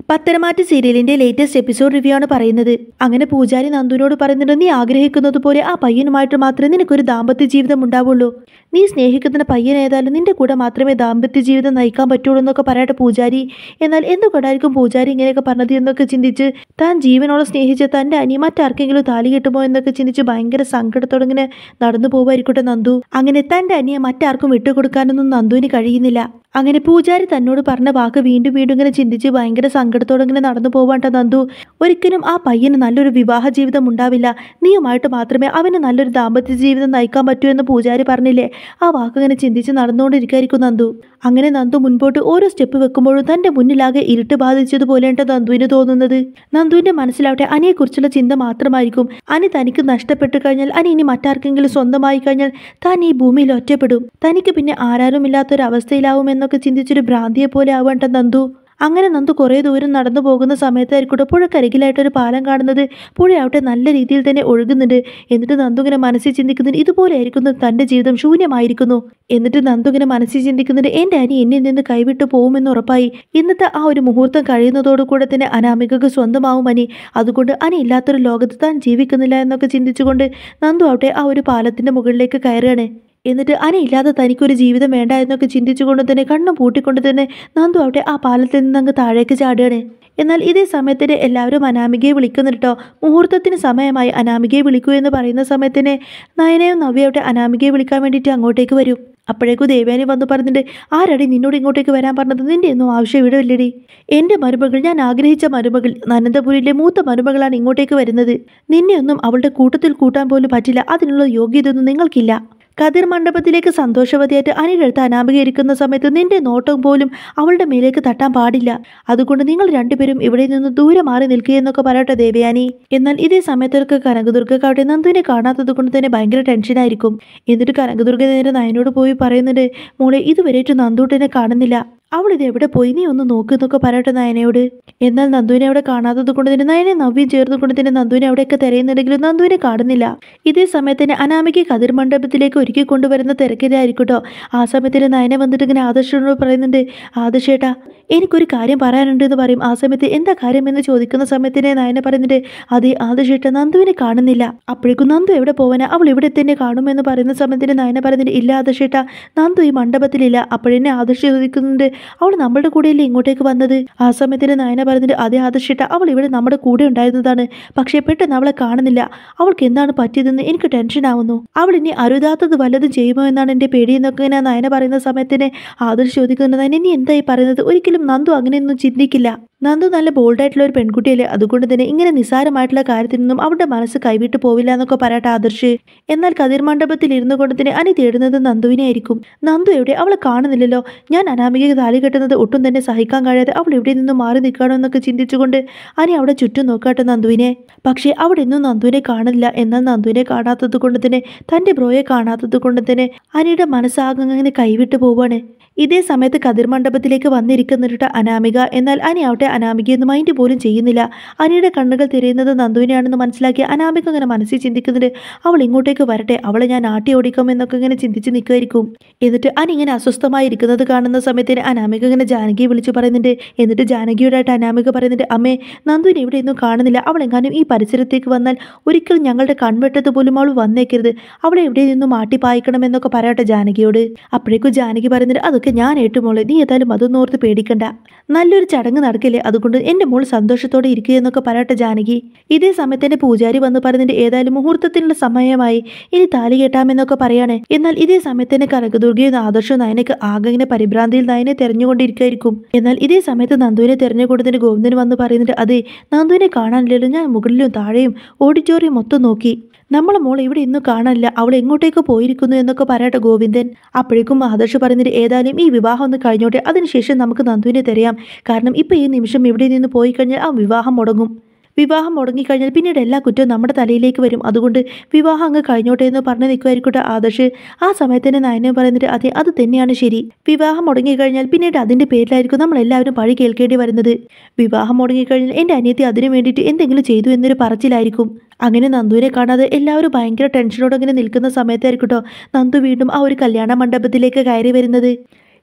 പത്തരമാറ്റ് സീരിയലിന്റെ latest episode review ആണ് പറയുന്നത്. അങ്ങനെ പൂജാരി നന്ദുവിനോട് പറയുന്നുണ്ട്, നീ ആഗ്രഹിക്കുന്നത് പോലെ ആ പയ്യനുമായിട്ട് മാത്രമേ നിനക്കൊരു ദാമ്പത്യ ജീവിതം ഉണ്ടാവുള്ളൂ. നീ സ്നേഹിക്കുന്ന പയ്യൻ ഏതായാലും നിന്റെ കൂടെ മാത്രമേ ദാമ്പത്യ ജീവിതം നയിക്കാൻ പറ്റുള്ളൂ എന്നൊക്കെ പറയട്ടെ പൂജാരി. എന്നാൽ എന്തുകൊണ്ടായിരിക്കും പൂജാരി ഇങ്ങനെയൊക്കെ പറഞ്ഞത് എന്നൊക്കെ ചിന്തിച്ച് താൻ ജീവനോളം സ്നേഹിച്ച തന്റെ അനി മറ്റാർക്കെങ്കിലും താലി കെട്ടുമോ എന്നൊക്കെ ചിന്തിച്ച് ഭയങ്കര സങ്കടത്തോടെ ഇങ്ങനെ നടന്നു പോവായിരിക്കട്ടെ നന്ദു. അങ്ങനെ തന്റെ അനിയെ മറ്റാർക്കും വിട്ടുകൊടുക്കാനൊന്നും നന്ദുവിന് കഴിയുന്നില്ല. അങ്ങനെ പൂജാരി തന്നോട് പറഞ്ഞ വാക്ക് വീണ്ടും വീണ്ടും ഇങ്ങനെ ചിന്തിച്ച് ഭയങ്കര സങ്കടത്തോടെ ഇങ്ങനെ നടന്നു പോവാണ്ട നന്ദു. ഒരിക്കലും ആ പയ്യന് നല്ലൊരു വിവാഹ ജീവിതം ഉണ്ടാവില്ല, നീയുമായിട്ട് മാത്രമേ അവന് നല്ലൊരു ദാമ്പത്യ ജീവിതം നയിക്കാൻ പറ്റൂ എന്ന് പൂജാരി പറഞ്ഞില്ലേ. ആ വാക്ക് ഇങ്ങനെ ചിന്തിച്ച് നടന്നുകൊണ്ടിരിക്കായിരിക്കും നന്ദു. അങ്ങനെ നന്ദു മുൻപോട്ട് ഓരോ സ്റ്റെപ്പ് വെക്കുമ്പോഴും തന്റെ മുന്നിലാകെ ഇരുട്ട് ബാധിച്ചതുപോലെയാണ് നന്ദുവിന് തോന്നുന്നത്. നന്ദുവിന്റെ മനസ്സിലാവട്ടെ അനിയെക്കുറിച്ചുള്ള ചിന്ത മാത്രമായിരിക്കും. അനി തനിക്ക് നഷ്ടപ്പെട്ടു കഴിഞ്ഞാൽ, അനി ഇനി മറ്റാർക്കെങ്കിലും സ്വന്തമായി കഴിഞ്ഞാൽ താൻ ഈ ഭൂമിയിൽ ഒറ്റപ്പെടും, തനിക്ക് പിന്നെ ആരാരുമില്ലാത്തൊരവസ്ഥയിലാവുമെന്നൊക്കെ ചിന്തിച്ചൊരു ഭ്രാന്തിയെ പോലെ ആവേണ്ട നന്ദു. അങ്ങനെ നന്ദു കുറേ ദൂരം നടന്നു പോകുന്ന സമയത്തായിരിക്കട്ടെ പുഴക്കരികിലായിട്ടൊരു പാലം കാണുന്നത്. പുഴയാവട്ടെ നല്ല രീതിയിൽ തന്നെ ഒഴുകുന്നുണ്ട്. എന്നിട്ട് നന്ദു ഇങ്ങനെ മനസ്സിൽ ചിന്തിക്കുന്നുണ്ട്, ഇതുപോലെ ആയിരിക്കുന്നു തൻ്റെ ജീവിതം ശൂന്യമായിരിക്കുന്നു. എന്നിട്ട് നന്ദു ഇങ്ങനെ മനസ്സിൽ ചിന്തിക്കുന്നുണ്ട്, എൻ്റെ അനി എന്നിൽ നിന്ന് കൈവിട്ടു പോകുമെന്ന് ഉറപ്പായി. ഇന്നത്തെ ആ ഒരു മുഹൂർത്തം കഴിയുന്നതോടുകൂടെ തന്നെ അനാമികക്ക് സ്വന്തമാവും അനി. അതുകൊണ്ട് അനി ഇല്ലാത്തൊരു ലോകത്ത് താൻ ജീവിക്കുന്നില്ല എന്നൊക്കെ ചിന്തിച്ചുകൊണ്ട് നന്ദു ആവട്ടെ ആ ഒരു പാലത്തിൻ്റെ മുകളിലേക്ക് കയറുകയാണ്. എന്നിട്ട് അനിയില്ലാതെ തനിക്കൊരു ജീവിതം വേണ്ട എന്നൊക്കെ ചിന്തിച്ചുകൊണ്ട് തന്നെ കണ്ണും പൂട്ടിക്കൊണ്ട് തന്നെ നന്ദു ആവട്ടെ ആ പാലത്തിൽ നിന്ന് അങ്ങ് താഴേക്ക് ചാടുകയാണ്. എന്നാൽ ഇതേ സമയത്തിന് എല്ലാവരും അനാമികയെ വിളിക്കുന്നുണ്ട് കേട്ടോ. മുഹൂർത്തത്തിന് സമയമായി, അനാമികയെ വിളിക്കൂ എന്ന് പറയുന്ന സമയത്തിന് നയനയും നവ്യയാവട്ടെ അനാമികയെ വിളിക്കാൻ വേണ്ടിയിട്ട് അങ്ങോട്ടേക്ക് വരും. അപ്പോഴേക്കും ദേവയാനി വന്ന് പറഞ്ഞിട്ട്, ആരടി നിന്നോട് ഇങ്ങോട്ടേക്ക് വരാൻ പറഞ്ഞത്? നിന്റെ ഒന്നും ആവശ്യം ഇവിടെ ഇല്ലടി. എൻ്റെ മരുമകൾ, ഞാൻ ആഗ്രഹിച്ച മരുമകൾ, അനന്തപുരിയിലെ മൂത്ത മരുമകളാണ് ഇങ്ങോട്ടേക്ക് വരുന്നത്. നിന്നെയൊന്നും അവളുടെ കൂട്ടത്തിൽ കൂട്ടാൻ പോലും പറ്റില്ല. അതിനുള്ള യോഗ്യതയൊന്നും നിങ്ങൾക്കില്ല. കതിർ മണ്ഡപത്തിലേക്ക് സന്തോഷവതിയായിട്ട് അനിയുടെ അടുത്ത് അനാമിക ഇരിക്കുന്ന സമയത്ത് നിന്റെ നോട്ടം പോലും അവളുടെ മേലേക്ക് തട്ടാൻ പാടില്ല. അതുകൊണ്ട് നിങ്ങൾ രണ്ടുപേരും ഇവിടെ നിന്ന് ദൂരെ മാറി നിൽക്കുക എന്നൊക്കെ പറയട്ടെ ദേവയാനി. എന്നാൽ ഇതേ സമയത്തൊക്കെ കനകദുർഗക്കാവട്ടെ നന്ദുവിനെ കാണാത്തത് കൊണ്ട് തന്നെ ഭയങ്കര ടെൻഷനായിരിക്കും. എന്നിട്ട് കനകദുർഗ നേരെ നയനോട് പോയി പറയുന്നുണ്ട്, മോളെ ഇതുവരെയായിട്ട് നന്ദൂട്ടനെ കാണുന്നില്ല, അവളിത് എവിടെ പോയി, നീ ഒന്ന് നോക്കുന്നൊക്കെ പറയട്ടെ നയനയോട്. എന്നാൽ നന്ദുവിനെ അവിടെ കാണാത്തത് കൊണ്ട് തന്നെ നയനെ നവ്യം ചേർന്നുകൊണ്ട് തന്നെ നന്ദുവിനെ അവിടെയൊക്കെ തിരയുന്നുണ്ടെങ്കിലും നന്ദുവിനെ കാണുന്നില്ല. ഇതേ സമയത്ത് തന്നെ അനാമിക കതിർ മണ്ഡപത്തിലേക്ക് ഒരുക്കി കൊണ്ടുവരുന്ന തിരക്കിലായിരിക്കട്ടോ. ആ സമയത്തിന് നയനെ വന്നിട്ട് ഇങ്ങനെ ആദർശനോട് പറയുന്നുണ്ട്, ആദർശേട്ടാ എനിക്കൊരു കാര്യം പറയാനുണ്ട് എന്ന് പറയും. ആ സമയത്ത് എന്താ കാര്യം എന്ന് ചോദിക്കുന്ന സമയത്തിന് നയനെ പറയുന്നുണ്ട്, അതെ ആദർശേട്ടാ നന്ദുവിനെ കാണുന്നില്ല. അപ്പോഴേക്കും നന്ദു എവിടെ പോവാനാ, അവൾ ഇവിടെ തന്നെ കാണുമെന്ന് പറയുന്ന സമയത്തിന് നയനെ പറയുന്നുണ്ട്, ഇല്ല ആദർശേട്ടാ നന്ദു ഈ മണ്ഡപത്തിലില്ല. അപ്പോഴെന്നെ ആദർശ് ചോദിക്കുന്നുണ്ട്, അവൾ നമ്മളുടെ കൂടെയല്ലേ ഇങ്ങോട്ടേക്ക് വന്നത്? ആ സമയത്തിന് നയന പറഞ്ഞിട്ട്, അതേ ആദർശിട്ട അവൾ ഇവിടെ നമ്മുടെ കൂടെ ഉണ്ടായിരുന്നതാണ്, പക്ഷേ പെട്ടെന്ന് അവളെ കാണുന്നില്ല. അവൾക്ക് എന്താണ് പറ്റിയതെന്ന് എനിക്ക് ടെൻഷൻ ആവുന്നു. അവൾ ഇനി അരുതാത്തത് വല്ലതും ചെയ്യുമോ എന്നാണ് എൻ്റെ പേടിയെന്നൊക്കെ ഞാൻ നയന പറയുന്ന സമയത്തിന് ആദർശ് ചോദിക്കുന്നത്, നയന നീ എന്തായി പറയുന്നത്? ഒരിക്കലും നന്ദു അങ്ങനെയൊന്നും ചിന്തിക്കില്ല. നന്ദു നല്ല ബോൾഡായിട്ടുള്ള ഒരു പെൺകുട്ടിയല്ലേ, അതുകൊണ്ട് തന്നെ ഇങ്ങനെ നിസ്സാരമായിട്ടുള്ള കാര്യത്തിൽ നിന്നും അവളുടെ മനസ്സ് കൈവിട്ട് പോവില്ല എന്നൊക്കെ പറയട്ടെ ആദർശ്. എന്നാൽ കതിർ മണ്ഡപത്തിൽ ഇരുന്നു കൊണ്ട് തന്നെ അനി തേടുന്നത് നന്ദുവിനെ ആയിരിക്കും. നന്ദു എവിടെ, അവളെ കാണുന്നില്ലല്ലോ. ഞാൻ അനാമികയ്ക്ക് താലി കെട്ടുന്നത് ഒട്ടും തന്നെ സഹിക്കാൻ കഴിയാതെ അവൾ ഇവിടെ നിന്നും മാറി നിൽക്കണോ എന്നൊക്കെ ചിന്തിച്ചുകൊണ്ട് അനി അവിടെ ചുറ്റും നോക്കാട്ടെ നന്ദുവിനെ. പക്ഷേ അവിടെ ഒന്നും നന്ദുവിനെ കാണില്ല. എന്നാൽ നന്ദുവിനെ കാണാത്തത് കൊണ്ട് തന്നെ തൻ്റെ ബ്രോയെ കാണാത്തത് കൊണ്ട് തന്നെ അനിയുടെ മനസ്സാകെ അങ്ങനെ കൈവിട്ട് പോവാണ്. ഇതേ സമയത്ത് കതിർ മണ്ഡപത്തിലേക്ക് വന്നിരിക്കുന്നിട്ട് അനാമിക. എന്നാൽ അനി ആവട്ടെ അനാമികയൊന്നും മൈൻഡ് പോലും ചെയ്യുന്നില്ല. അനിയുടെ കണ്ണുകൾ തിരയുന്നത് നന്ദുവിനെയാണെന്ന് മനസ്സിലാക്കി അനാമിക അങ്ങനെ മനസ്സിൽ ചിന്തിക്കുന്നുണ്ട്, അവൾ ഇങ്ങോട്ടേക്ക് വരട്ടെ, അവളെ ഞാൻ ആട്ടി ഓടിക്കാം എന്നൊക്കെ ഇങ്ങനെ ചിന്തിച്ച് നിൽക്കുമായിരിക്കും. എന്നിട്ട് അനി ഇങ്ങനെ അസ്വസ്ഥമായി ഇരിക്കുന്നത് കാണുന്ന സമയത്തിന് അനാമിക ഇങ്ങനെ ജാനകിയെ വിളിച്ചു പറയുന്നുണ്ട്. എന്നിട്ട് ജാനകിയോടായിട്ട് അനാമിക പറയുന്നുണ്ട്, അമ്മേ നന്ദുവിനെ ഇവിടെയൊന്നും കാണുന്നില്ല, അവളെങ്ങാനും ഈ പരിസരത്തേക്ക് വന്നാൽ ഒരിക്കലും ഞങ്ങളുടെ കൺവെട്ടത് പോലും അവൾ വന്നേക്കരുത്, അവളെ എവിടെ നിന്നും മാറ്റി പായിക്കണം എന്നൊക്കെ പറയട്ടെ ജാനകിയോട്. അപ്പോഴേക്കും ജാനകി പറയുന്നുണ്ട്, അതൊക്കെ ഞാൻ ഏറ്റുമോളെ, നീ ഏതായാലും അതൊന്നും ഓർത്ത് പേടിക്കണ്ട, നല്ലൊരു ചടങ്ങ് നടക്കില്ലേ, അതുകൊണ്ട് എൻ്റെ മോൾ സന്തോഷത്തോടെ ഇരിക്കുക എന്നൊക്കെ പറയട്ടെ ജാനകി. ഇതേ സമയത്ത് തന്നെ പൂജാരി വന്ന് പറയുന്നുണ്ട്, ഏതായാലും മുഹൂർത്തത്തിനുള്ള സമയമായി, ഇനി താലി കെട്ടാമെന്നൊക്കെ പറയാണ്. എന്നാൽ ഇതേ സമയത്ത് തന്നെ കനകദുർഗയും ആദർശവും നയനക്ക് ആകെ ഇങ്ങനെ പരിഭ്രാന്തിയിൽ നയനെ തെരഞ്ഞുകൊണ്ടിരിക്കുകയായിരിക്കും. എന്നാൽ ഇതേ സമയത്ത് നന്ദുവിനെ തെരഞ്ഞുകൊണ്ടതിന് ഗോവിന്ദൻ വന്ന് പറയുന്നുണ്ട്, അതെ നന്ദുവിനെ കാണാനില്ലല്ലോ, ഞാൻ മുകളിലും താഴെയും ഓഡിറ്റോറിയം മൊത്തം നോക്കി, നമ്മളെ മോൾ ഇവിടെ ഇന്നും കാണാനില്ല, അവൾ എങ്ങോട്ടേക്ക് പോയിരിക്കുന്നു എന്നൊക്കെ പറയട്ടെ ഗോവിന്ദൻ. അപ്പോഴേക്കും ആദർശ് പറയുന്നത്, ഏതായാലും ഈ വിവാഹം ഒന്ന് കഴിഞ്ഞോട്ടെ, അതിനുശേഷം നമുക്ക് നന്ദുവിനെ തരാം. കാരണം ഇപ്പം ഈ നിമിഷം ഇവിടെ നിന്ന് പോയി കഴിഞ്ഞാൽ ആ വിവാഹം മുടങ്ങും. വിവാഹം മുടങ്ങിക്കഴിഞ്ഞാൽ പിന്നീട് എല്ലാ കുറ്റവും നമ്മുടെ തലയിലേക്ക് വരും. അതുകൊണ്ട് വിവാഹം അങ്ങ് കഴിഞ്ഞോട്ടെ എന്ന് പറഞ്ഞ് നിൽക്കുമായിരിക്കട്ടെ ആദർശ്. ആ സമയത്ത് തന്നെ നയനെ പറയുന്നിട്ട്, അതെ അത് തന്നെയാണ് ശരി, വിവാഹം മുടങ്ങിക്കഴിഞ്ഞാൽ പിന്നീട് അതിൻ്റെ പേരിലായിരിക്കും നമ്മളെല്ലാവരും പഴി കേൾക്കേണ്ടി വരുന്നത്. വിവാഹം മുടങ്ങിക്കഴിഞ്ഞാൽ എൻ്റെ അനിയത്തി അതിനു വേണ്ടിയിട്ട് എന്തെങ്കിലും ചെയ്തു എന്നൊരു പറച്ചിലായിരിക്കും. അങ്ങനെ നന്ദുവിനെ കാണാതെ എല്ലാവരും ഭയങ്കര ടെൻഷനോടെ അങ്ങനെ നിൽക്കുന്ന സമയത്തായിരിക്കും കേട്ടോ നന്ദു വീണ്ടും ആ ഒരു കല്യാണ മണ്ഡപത്തിലേക്ക് കയറി വരുന്നത്.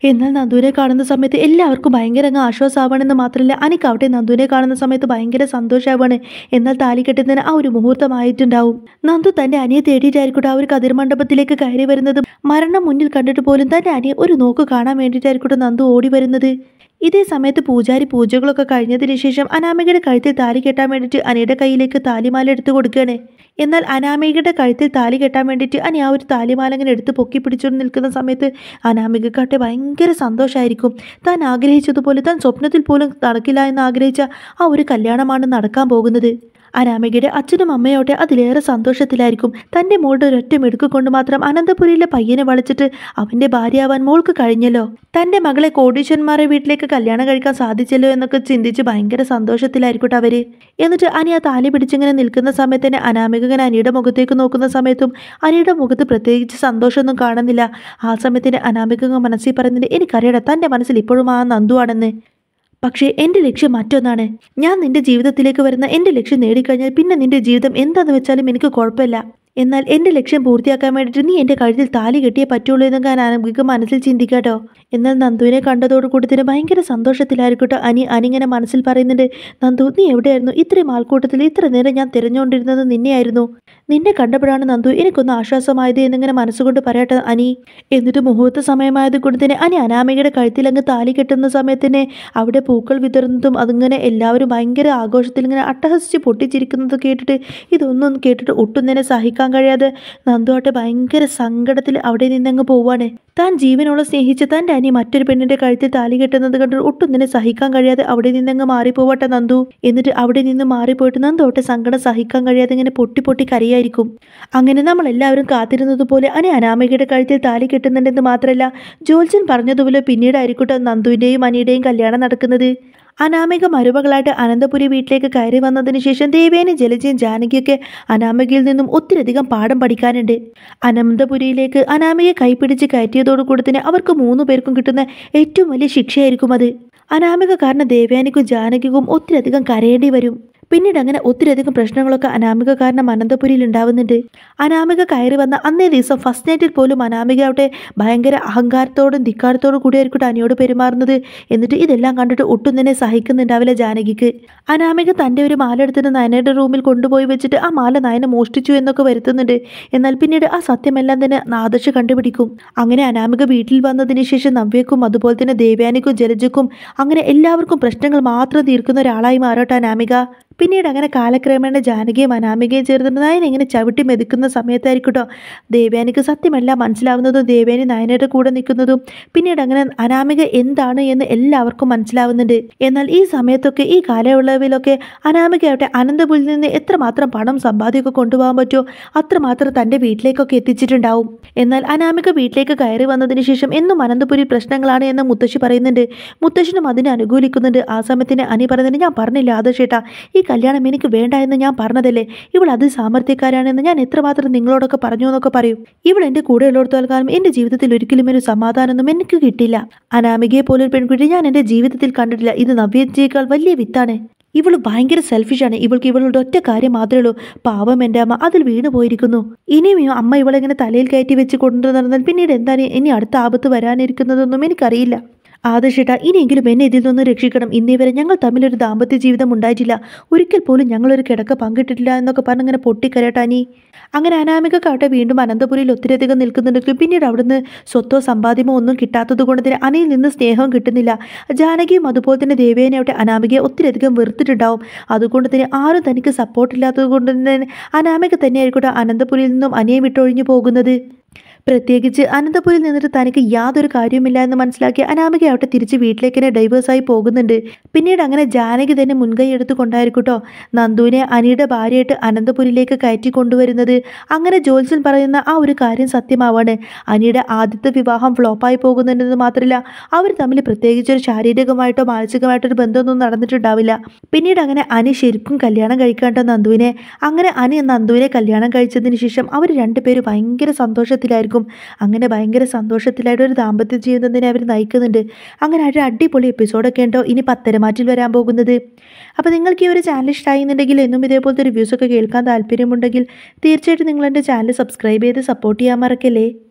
എന്നാൽ നന്ദുവിനെ കാണുന്ന സമയത്ത് എല്ലാവർക്കും ഭയങ്കര അങ്ങ് ആശ്വാസമാവണമെന്ന് മാത്രമല്ല അനിക്കാവട്ടെ നന്ദുവിനെ കാണുന്ന സമയത്ത് ഭയങ്കര സന്തോഷമാവാണ്. എന്നാൽ താലി കെട്ടുന്നതിന് ആ ഒരു മുഹൂർത്തമായിട്ടുണ്ടാവും. നന്ദു തന്റെ അനിയെ തേടിയിട്ടായിരിക്കട്ടെ ആ ഒരു കതിർ മണ്ഡപത്തിലേക്ക് കയറി വരുന്നത്. മരണം മുന്നിൽ കണ്ടിട്ട് പോലും തന്റെ അനിയെ ഒരു നോക്ക് കാണാൻ വേണ്ടിയിട്ടായിരിക്കട്ടെ നന്ദു ഓടി വരുന്നത്. ഇതേ സമയത്ത് പൂജാരി പൂജകളൊക്കെ കഴിഞ്ഞതിന് ശേഷം അനാമികയുടെ കഴുത്തിൽ താലി കെട്ടാൻ വേണ്ടിയിട്ട് അനിയുടെ കയ്യിലേക്ക് താലിമാല എടുത്ത് കൊടുക്കുകയാണ്. എന്നാൽ അനാമികയുടെ കഴുത്തിൽ താലി കെട്ടാൻ വേണ്ടിയിട്ട് അനി ആ ഒരു താലിമാല ഇങ്ങനെ എടുത്ത് പൊക്കി പിടിച്ചുകൊണ്ട് നിൽക്കുന്ന സമയത്ത് അനാമികക്കാട്ടെ ഭയങ്കര സന്തോഷമായിരിക്കും. താൻ ആഗ്രഹിച്ചതുപോലെ താൻ സ്വപ്നത്തിൽ പോലും നടക്കില്ല എന്ന് ആഗ്രഹിച്ച ആ ഒരു കല്യാണമാണ് നടക്കാൻ പോകുന്നത്. അനാമികയുടെ അച്ഛനും അമ്മയോട്ടെ അതിലേറെ സന്തോഷത്തിലായിരിക്കും. തൻ്റെ മോളുടെ ഒരൊറ്റ മെടുക്ക് കൊണ്ട് മാത്രം അനന്തപുരിയിലെ പയ്യനെ വളച്ചിട്ട് അവൻ്റെ ഭാര്യയാവാൻ മോൾക്ക് കഴിഞ്ഞല്ലോ. തൻ്റെ മകളെ കോടീശ്വരന്മാരെ വീട്ടിലേക്ക് കല്യാണം കഴിക്കാൻ സാധിച്ചല്ലോ എന്നൊക്കെ ചിന്തിച്ച് ഭയങ്കര സന്തോഷത്തിലായിരിക്കട്ടെ അവർ. എന്നിട്ട് അനി ആ താലി പിടിച്ചിങ്ങനെ നിൽക്കുന്ന സമയത്ത് തന്നെ അനാമിക ഇങ്ങനെ അനിയുടെ മുഖത്തേക്ക് നോക്കുന്ന സമയത്തും അനിയുടെ മുഖത്ത് പ്രത്യേകിച്ച് സന്തോഷമൊന്നും കാണുന്നില്ല. ആ സമയത്തിന് അനാമിക മനസ്സിൽ പറയുന്നുണ്ട്, എനിക്കറിയടാ തൻ്റെ മനസ്സിൽ ഇപ്പോഴും ആ നന്ദുവാണെന്ന്. പക്ഷേ എൻ്റെ ലക്ഷ്യം മറ്റൊന്നാണ്. ഞാൻ നിന്റെ ജീവിതത്തിലേക്ക് വരുന്ന എൻ്റെ ലക്ഷ്യം നേടിക്കഴിഞ്ഞാൽ പിന്നെ നിന്റെ ജീവിതം എന്താണെന്ന് വെച്ചാലും എനിക്ക് കുഴപ്പമില്ല. എന്നാൽ എൻ്റെ ലക്ഷ്യം പൂർത്തിയാക്കാൻ വേണ്ടിയിട്ട് നീ എൻ്റെ കഴുത്തിൽ താലി കെട്ടിയേ പറ്റുള്ളൂ എന്നൊക്കെ അനാമിക മനസ്സിൽ ചിന്തിക്കാട്ടോ. എന്നാൽ നന്ദുവിനെ കണ്ടതോടുകൂടി തന്നെ ഭയങ്കര സന്തോഷത്തിലായിരിക്കട്ടോ അനിങ്ങനെ മനസ്സിൽ പറയുന്നുണ്ട്, നന്ദു നീ എവിടെയായിരുന്നു? ഇത്രയും ആൾക്കൂട്ടത്തിൽ ഇത്ര നേരം ഞാൻ തിരഞ്ഞുകൊണ്ടിരുന്നത് നിന്നെയായിരുന്നു. നിന്നെ കണ്ടപ്പോഴാണ് നന്ദു എനിക്കൊന്ന് ആശ്വാസമായത് എന്നിങ്ങനെ മനസ്സുകൊണ്ട് പറയട്ടെ അനി. എന്നിട്ട് മുഹൂർത്ത സമയമായത് കൊണ്ട് തന്നെ അനി അനാമികയുടെ കഴുത്തിൽ അങ്ങ് താലി കെട്ടുന്ന സമയത്തിന് അവിടെ പൂക്കൾ വിതറുന്നതും അതിങ്ങനെ എല്ലാവരും ഭയങ്കര ആഘോഷത്തിൽ ഇങ്ങനെ അട്ടഹസിച്ച് പൊട്ടിച്ചിരിക്കുന്നത് കേട്ടിട്ട് ഇതൊന്നും കേട്ടിട്ട് ഒട്ടും തന്നെ സഹിക്കാൻ കഴിയാതെ നന്ദുവാട്ടെ ഭയങ്കര സങ്കടത്തിൽ അവിടെ നിന്നങ്ങ് പോവാണ്. താൻ ജീവനോളം സ്നേഹിച്ച് തൻ്റെ അനി മറ്റൊരു പെണ്ണിന്റെ കഴുത്തിൽ താലി കെട്ടുന്നത് കണ്ടിട്ട് ഒട്ടും തന്നെ സഹിക്കാൻ കഴിയാതെ അവിടെ നിന്നങ്ങ് മാറിപ്പോവട്ടെ നന്ദു. എന്നിട്ട് അവിടെ നിന്ന് മാറിപ്പോയിട്ട് നന്ദോട്ടെ സങ്കടം സഹിക്കാൻ കഴിയാതെ ഇങ്ങനെ പൊട്ടി പൊട്ടി കരയായിരിക്കും. അങ്ങനെ നമ്മൾ എല്ലാവരും കാത്തിരുന്നത് പോലെ അനി അനാമികയുടെ കഴുത്തിൽ താലി കെട്ടുന്നുണ്ടെന്ന് മാത്രമല്ല ജോത്സ്യൻ പറഞ്ഞതുപോലെ പിന്നീടായിരിക്കട്ടെ നന്ദുവിൻ്റെയും അനിയുടെയും കല്യാണം നടക്കുന്നത്. അനാമിക മരുമകളായിട്ട് അനന്തപുരി വീട്ടിലേക്ക് കയറി വന്നതിന് ശേഷം ദേവേനും ജലജയും ജാനകിയൊക്കെ അനാമികയിൽ നിന്നും ഒത്തിരിയധികം പാഠം പഠിക്കാനുണ്ട്. അനന്തപുരിയിലേക്ക് അനാമികയെ കൈപ്പിടിച്ച് കയറ്റിയതോടുകൂടി തന്നെ അവർക്ക് 3 പേർക്കും കിട്ടുന്ന ഏറ്റവും വലിയ ശിക്ഷയായിരിക്കും അത്. അനാമിക കാരണം ദേവയാനിക്കും ജാനകിക്കും ഒത്തിരിയധികം കരയേണ്ടി വരും. പിന്നീട് അങ്ങനെ ഒത്തിരിയധികം പ്രശ്നങ്ങളൊക്കെ അനാമിക കാരണം അനന്തപുരിയിൽ ഉണ്ടാവുന്നുണ്ട്. അനാമിക കയറി വന്ന അന്നേ ദിവസം ഫസ്റ്റ് നൈറ്റിൽ പോലും അനാമിക അവിടെ ഭയങ്കര അഹങ്കാരത്തോടും ധിക്കാരത്തോടും കൂടിയായിരിക്കും അനിയോട് പെരുമാറുന്നത്. എന്നിട്ട് ഇതെല്ലാം കണ്ടിട്ട് ഒട്ടും തന്നെ സഹിക്കുന്നുണ്ടാവില്ല ജാനകിക്ക്. അനാമിക തൻ്റെ ഒരു മാല എടുത്തിട്ട് നയനയുടെ റൂമിൽ കൊണ്ടുപോയി വെച്ചിട്ട് ആ മാല നയന മോഷ്ടിച്ചു എന്നൊക്കെ വരുത്തുന്നുണ്ട്. എന്നാൽ പിന്നീട് ആ സത്യമെല്ലാം തന്നെ ആദർശ് കണ്ടുപിടിക്കും. അങ്ങനെ അനാമിക വീട്ടിൽ വന്നതിന് ശേഷം നവ്യക്കും അതുപോലെ തന്നെ ദേവയാനിക്കും ജലജക്കും അങ്ങനെ എല്ലാവർക്കും പ്രശ്നങ്ങൾ മാത്രം തീർക്കുന്ന ഒരാളായി മാറട്ടെ അനാമിക. പിന്നീട് അങ്ങനെ കാലക്രമേണ ജാനകിയും അനാമികയും ചേർന്നിട്ട് നയൻ ഇങ്ങനെ ചവിട്ടി മെതിക്കുന്ന സമയത്തായിരിക്കട്ടോ ദേവയാനിക്ക് സത്യമെല്ലാം മനസ്സിലാവുന്നതും ദേവയാനി നയനയുടെ കൂടെ നിൽക്കുന്നതും. പിന്നീട് അങ്ങനെ അനാമിക എന്താണ് എന്ന് എല്ലാവർക്കും മനസ്സിലാവുന്നുണ്ട്. എന്നാൽ ഈ സമയത്തൊക്കെ ഈ കാലയളവിലൊക്കെ അനാമികയാവട്ടെ അനന്തപുരിയിൽ നിന്ന് എത്രമാത്രം പണം സമ്പാദ്യമൊക്കെ കൊണ്ടുപോകാൻ പറ്റുമോ അത്രമാത്രം തൻ്റെ വീട്ടിലേക്കൊക്കെ എത്തിച്ചിട്ടുണ്ടാവും. എന്നാൽ അനാമിക വീട്ടിലേക്ക് കയറി വന്നതിന് ശേഷം എന്നും അനന്തപുരി പ്രശ്നങ്ങളാണ് എന്ന് മുത്തശ്ശി പറയുന്നുണ്ട്. മുത്തശ്ശനും അതിനെ അനുകൂലിക്കുന്നുണ്ട്. ആ സമയത്തിന് അനി പറയുന്നുണ്ട്, ഞാൻ പറഞ്ഞില്ല ആദർശേട്ടാ ഈ കല്യാണം എനിക്ക് വേണ്ട എന്ന് ഞാൻ പറഞ്ഞതല്ലേ. ഇവൾ അത് സാമർത്ഥ്യക്കാരാണെന്ന് ഞാൻ എത്രമാത്രം നിങ്ങളോടൊക്കെ പറഞ്ഞു എന്നൊക്കെ പറയും. ഇവൾ എൻ്റെ കൂടെ ഉള്ളിടത്തോളം കാലം എൻ്റെ ജീവിതത്തിൽ ഒരിക്കലും ഒരു സമാധാനമൊന്നും എനിക്ക് കിട്ടില്ല. അനാമികയെ പോലൊരു പെൺകുട്ടി ഞാൻ എൻ്റെ ജീവിതത്തിൽ കണ്ടിട്ടില്ല. ഇത് നവ്യത്തേക്കാൾ വലിയ വിത്താണ്. ഇവൾ ഭയങ്കര സെൽഫിഷാണ്. ഇവൾക്ക് ഇവളുടെ ഒറ്റ കാര്യം മാത്രമേ ഉള്ളൂ. പാവം എൻ്റെ അമ്മ അതിൽ വീണു പോയിരിക്കുന്നു. ഇനിയും അമ്മ ഇവളെങ്ങനെ തലയിൽ കയറ്റി വെച്ച് കൊണ്ടു നടന്നാൽ പിന്നീട് എന്താണ് ഇനി അടുത്ത ആപത്ത് വരാനിരിക്കുന്നതൊന്നും എനിക്കറിയില്ല. ആദർശേട്ടാ ഇനിയെങ്കിലും എന്നെ ഇതിൽ നിന്നും രക്ഷിക്കണം. ഇന്നേ വരെ ഞങ്ങൾ തമ്മിലൊരു ദാമ്പത്യ ജീവിതം ഉണ്ടായിട്ടില്ല. ഒരിക്കൽ പോലും ഞങ്ങളൊരു കിടക്ക പങ്കിട്ടിട്ടില്ല എന്നൊക്കെ പറഞ്ഞിങ്ങനെ പൊട്ടിക്കരട്ടാനി. അങ്ങനെ അനാമികക്കാട്ടെ വീണ്ടും അനന്തപുരിയിൽ ഒത്തിരിയധികം നിൽക്കുന്നുണ്ടെങ്കിലും പിന്നീട് അവിടുന്ന് സ്വത്തോ സമ്പാദ്യമോ ഒന്നും കിട്ടാത്തത് കൊണ്ട് തന്നെ അനിയിൽ നിന്ന് സ്നേഹവും കിട്ടുന്നില്ല. ജാനകിയും അതുപോലെ തന്നെ ദേവേനയാവട്ടെ അനാമികയെ ഒത്തിരിയധികം വെറുത്തിട്ടുണ്ടാവും. അതുകൊണ്ട് തന്നെ ആരും തനിക്ക് സപ്പോർട്ടില്ലാത്തത് കൊണ്ട് തന്നെ അനാമിക തന്നെയായിരിക്കട്ടെ അനന്തപുരിയിൽ നിന്നും അനിയെ വിട്ടൊഴിഞ്ഞു പോകുന്നത്. പ്രത്യേകിച്ച് അനന്തപുരിയിൽ നിന്നിട്ട് തനിക്ക് യാതൊരു കാര്യവുമില്ല എന്ന് മനസ്സിലാക്കി അനാമികയാവട്ടെ തിരിച്ച് വീട്ടിലേക്ക് തന്നെ ഡൈവേഴ്സായി പോകുന്നുണ്ട്. പിന്നീട് അങ്ങനെ ജാനകി തന്നെ മുൻകൈ എടുത്ത് കൊണ്ടായിരിക്കട്ടോ നന്ദുവിനെ അനിയുടെ ഭാര്യയായിട്ട് അനന്തപുരിയിലേക്ക് കയറ്റി കൊണ്ടുവരുന്നത്. അങ്ങനെ ജോത്സ്യൻ പറയുന്ന ആ ഒരു കാര്യം സത്യമാവാണ്. അനിയുടെ ആദ്യത്തെ വിവാഹം ഫ്ലോപ്പായി പോകുന്നുണ്ടെന്ന് മാത്രമല്ല അവർ തമ്മിൽ പ്രത്യേകിച്ചൊരു ശാരീരികമായിട്ടോ മാനസികമായിട്ടോ ഒരു ബന്ധമൊന്നും നടന്നിട്ടുണ്ടാവില്ല. പിന്നീട് അങ്ങനെ അനി ശരിക്കും കല്യാണം കഴിക്കാണ്ടോ നന്ദുവിനെ. അങ്ങനെ അനി നന്ദുവിനെ കല്യാണം കഴിച്ചതിന് ശേഷം അവർ രണ്ടുപേരും ഭയങ്കര സന്തോഷത്തിലായിരിക്കും. അങ്ങനെ ഭയങ്കര സന്തോഷത്തിലായിട്ട് ഒരു ദാമ്പത്യ ജീവിതം തന്നെ അവർ നയിക്കുന്നുണ്ട്. അങ്ങനെ ഒരു അടിപൊളി എപ്പിസോഡൊക്കെ ഉണ്ടോ ഇനി പത്തരമാറ്റിൽ വരാൻ പോകുന്നത്. അപ്പോൾ നിങ്ങൾക്ക് ഈ ഒരു ചാനൽ ഇഷ്ടമായിരുന്നുണ്ടെങ്കിൽ എന്നും ഇതേപോലത്തെ റിവ്യൂസൊക്കെ കേൾക്കാൻ താല്പര്യമുണ്ടെങ്കിൽ തീർച്ചയായിട്ടും നിങ്ങൾ എൻ്റെ ചാനൽ സബ്സ്ക്രൈബ് ചെയ്ത് സപ്പോർട്ട് ചെയ്യാൻ മറക്കല്ലേ.